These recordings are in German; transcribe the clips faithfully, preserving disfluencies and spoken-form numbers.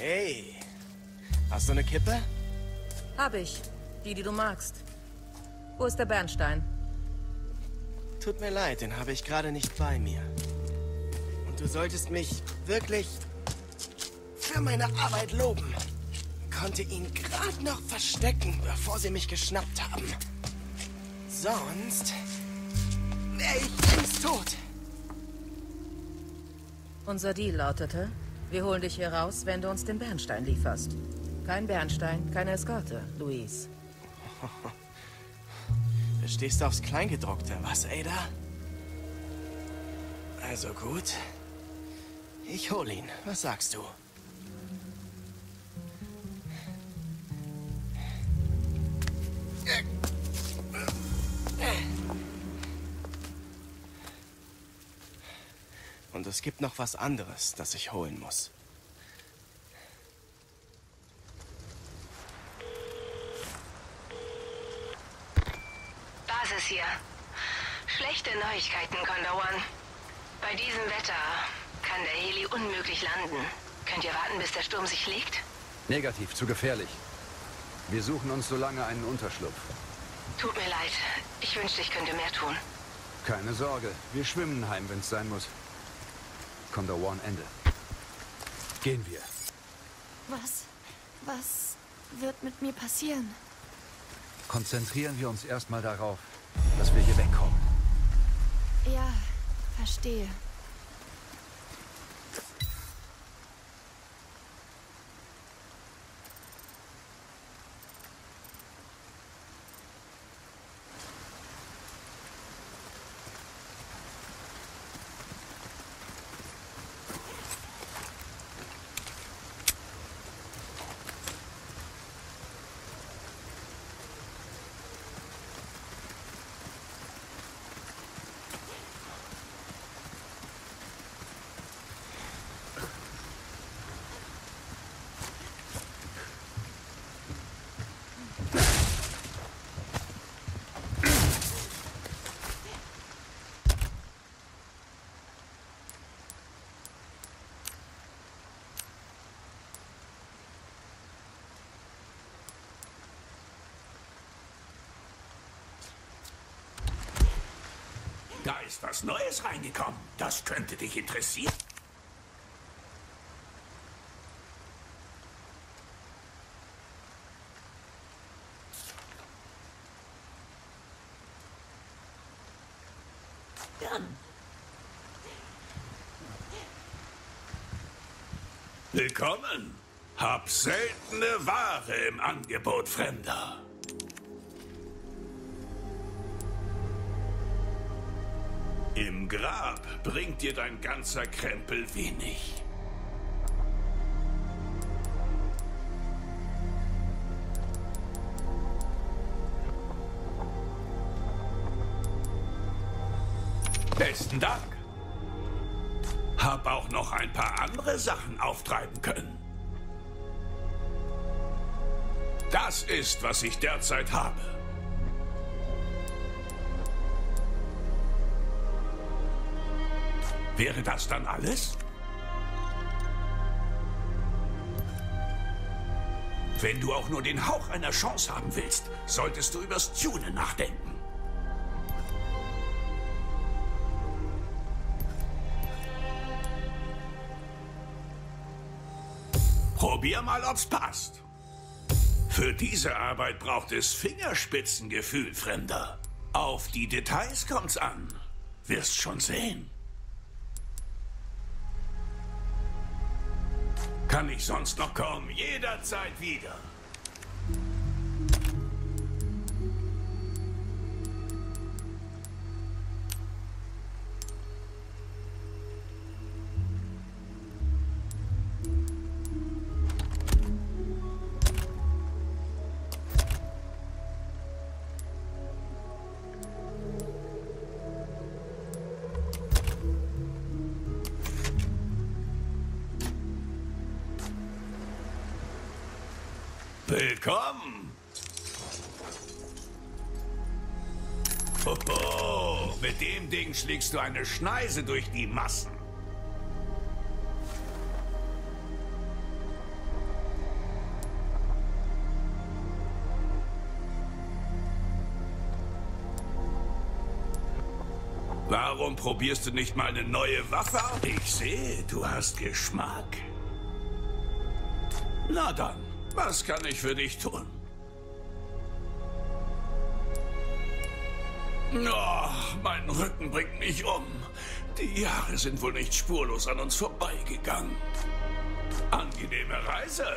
Hey, hast du eine Kippe? Hab ich. Die, die du magst. Wo ist der Bernstein? Tut mir leid, den habe ich gerade nicht bei mir. Und du solltest mich wirklich für meine Arbeit loben. Konnte ihn gerade noch verstecken, bevor sie mich geschnappt haben. Sonst wäre ich längst tot. Unser Deal lautete, wir holen dich hier raus, wenn du uns den Bernstein lieferst. Kein Bernstein, keine Eskorte, Luis. Du stehst aufs Kleingedruckte, was, Ada? Also gut. Ich hol ihn. Was sagst du? Und es gibt noch was anderes, das ich holen muss. Basis hier. Schlechte Neuigkeiten, Condor One. Bei diesem Wetter kann der Heli unmöglich landen. Könnt ihr warten, bis der Sturm sich legt? Negativ, zu gefährlich. Wir suchen uns so lange einen Unterschlupf. Tut mir leid. Ich wünschte, ich könnte mehr tun. Keine Sorge, wir schwimmen heim, wenn es sein muss. Condor One, Ende. Gehen wir. Was? Was wird mit mir passieren? Konzentrieren wir uns erstmal darauf, dass wir hier wegkommen. Ja, verstehe. Da ist was Neues reingekommen. Das könnte dich interessieren. Willkommen. Hab seltene Ware im Angebot, Fremder. Im Grab bringt dir dein ganzer Krempel wenig. Besten Dank. Hab auch noch ein paar andere Sachen auftreiben können. Das ist, was ich derzeit habe. Wäre das dann alles? Wenn du auch nur den Hauch einer Chance haben willst, solltest du übers Tunen nachdenken. Probier mal, ob's passt. Für diese Arbeit braucht es Fingerspitzengefühl, Fremder. Auf die Details kommt's an. Wirst schon sehen. Kann ich sonst noch kommen? Jederzeit wieder. Willkommen! Hoho, mit dem Ding schlägst du eine Schneise durch die Massen. Warum probierst du nicht mal eine neue Waffe aus? Ich sehe, du hast Geschmack. Na dann, was kann ich für dich tun? Oh, mein Rücken bringt mich um. Die Jahre sind wohl nicht spurlos an uns vorbeigegangen. Angenehme Reise.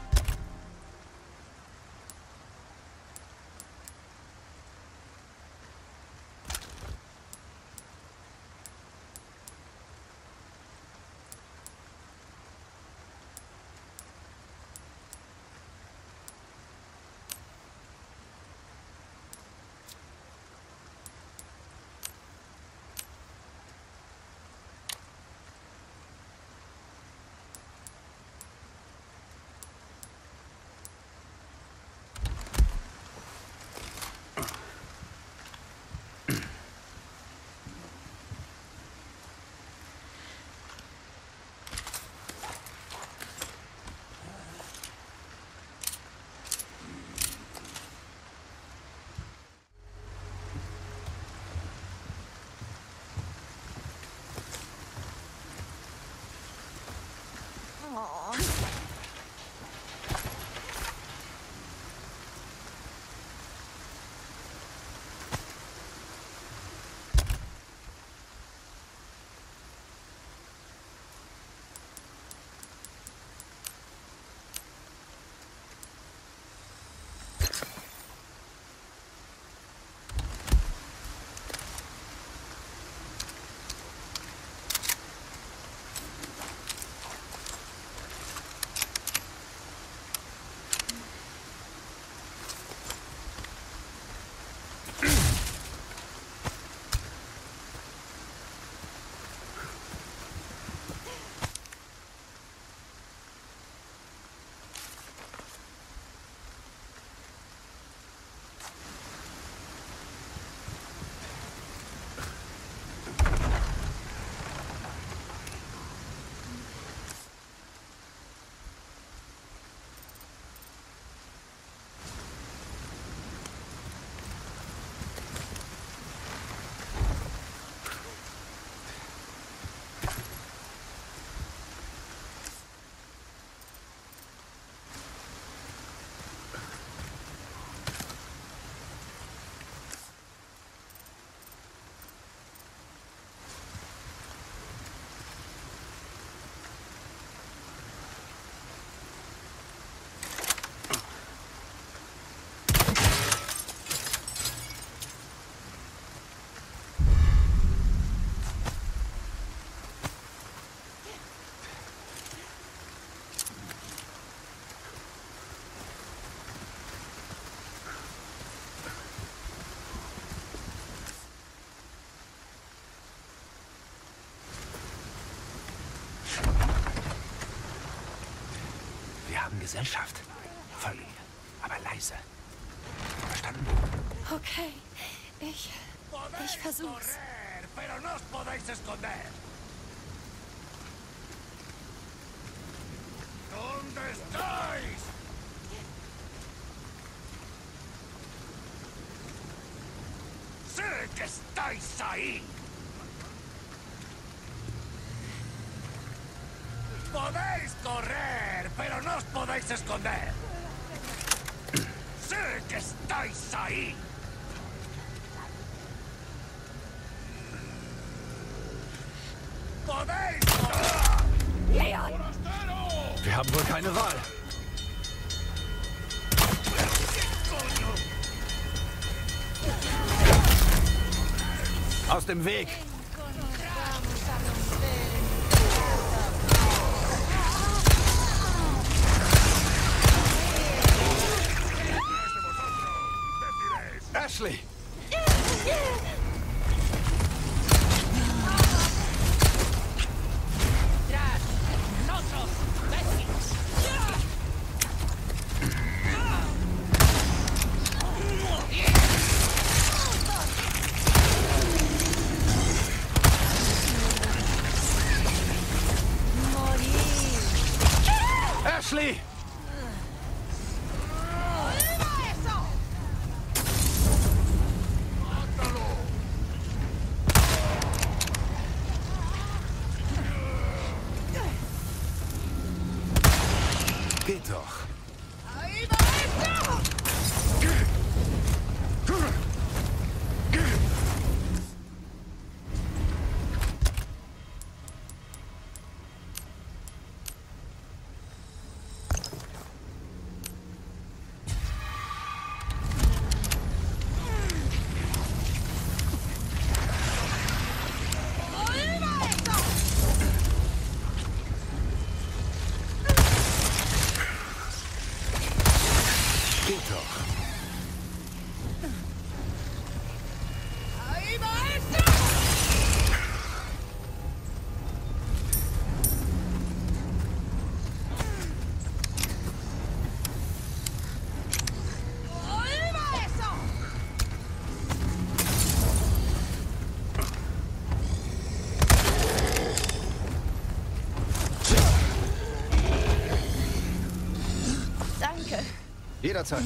Gesellschaft. Folge ihr, aber leise. Verstanden? Okay, ich... ich versuch's. Pero no os podéis esconder. ¿Dónde estáis? Sé que estáis ahí. Podéis correr, pero no os podéis esconder. Sé que estáis ahí. ¡Podéis! Leon! Wir haben wohl keine Wahl. Aus dem Weg! Ashley! Ashley! jederzeit.